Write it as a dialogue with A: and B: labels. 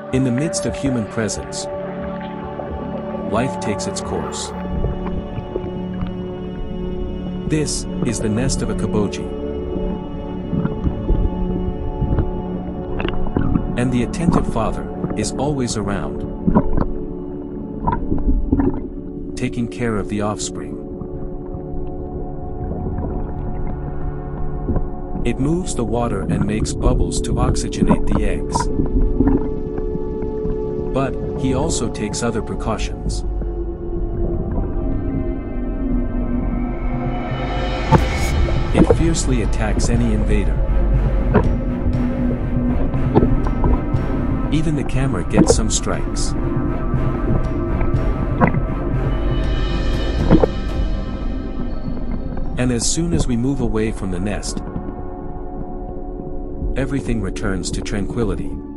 A: In the midst of human presence, life takes its course. This is the nest of a caboje. And the attentive father is always around, taking care of the offspring. It moves the water and makes bubbles to oxygenate the eggs. But he also takes other precautions. It fiercely attacks any invader. Even the camera gets some strikes. And as soon as we move away from the nest, everything returns to tranquility.